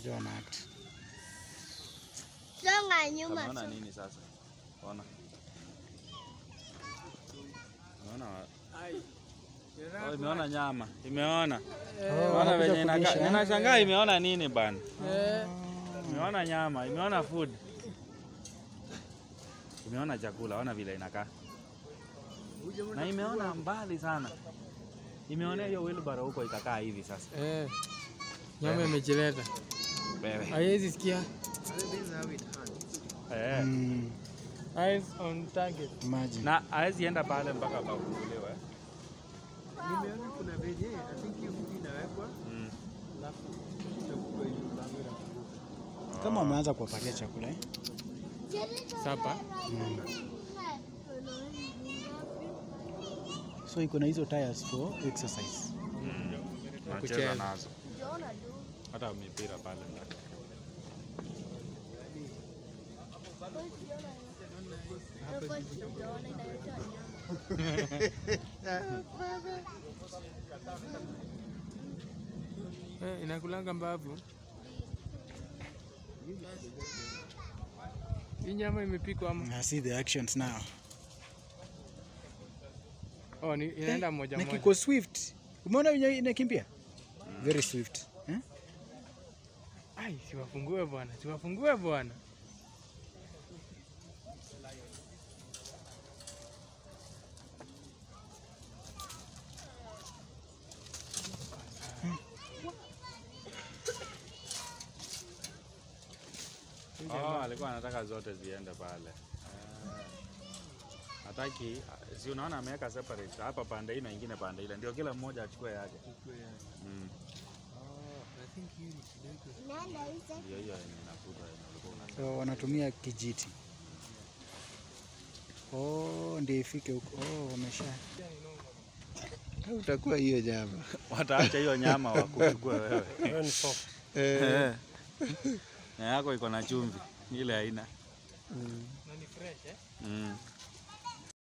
Unajua na act. Songa nyuma. Unaona nini sasa? Ona. Unaona? Oh, imeona nyama. Imeona. Unaona venye inakaa. Ninashangaa imeona nini bana? Imeona nyama, imeona food. Imeona chakula, ona vile inakaa. Na imeona mbali sana. Imeona hiyo wheelbarrow huko ikakaa hivi sasa. Nyama imejileta. Wewe. Haiwezi sikia. Eyes on target. Imagine. Na haiwezi enda pale mpaka pafunguliwe. Nimeona kuna venye, I think hiyo mti inawekwa. Alafu itakuwa hiyo mlango inafunguka. Kama wameanza kuwapatia chakula Sapa. So iko na hizo tires for exercise. Kucheza nazo. Hata mipira pale ndani. Inakulanga mbavu. Hii nyama imepikwa ama? I see the actions now. Oh, inaenda moja moja. Kiko swift. Umeona inakimbia? Very swift. Ai, siwafungue bwana. Siwafungue bwana. Alikuwa anataka zote ziende pale. Hataki, si unaona ameweka separate hapa pande hii na nyingine pande ile. Ndio kila mmoja achukue yake. I think hii ni kidogo. Hiyo inakuta So wanatumia kijiti. Ndio ifike huko. Wamesha. Utakuwa hiyo nyama. Wataacha hiyo nyama wakuchukue wewe. Hiyo ni soft. Na yako iko na chumvi. Ile haina. Na ni fresh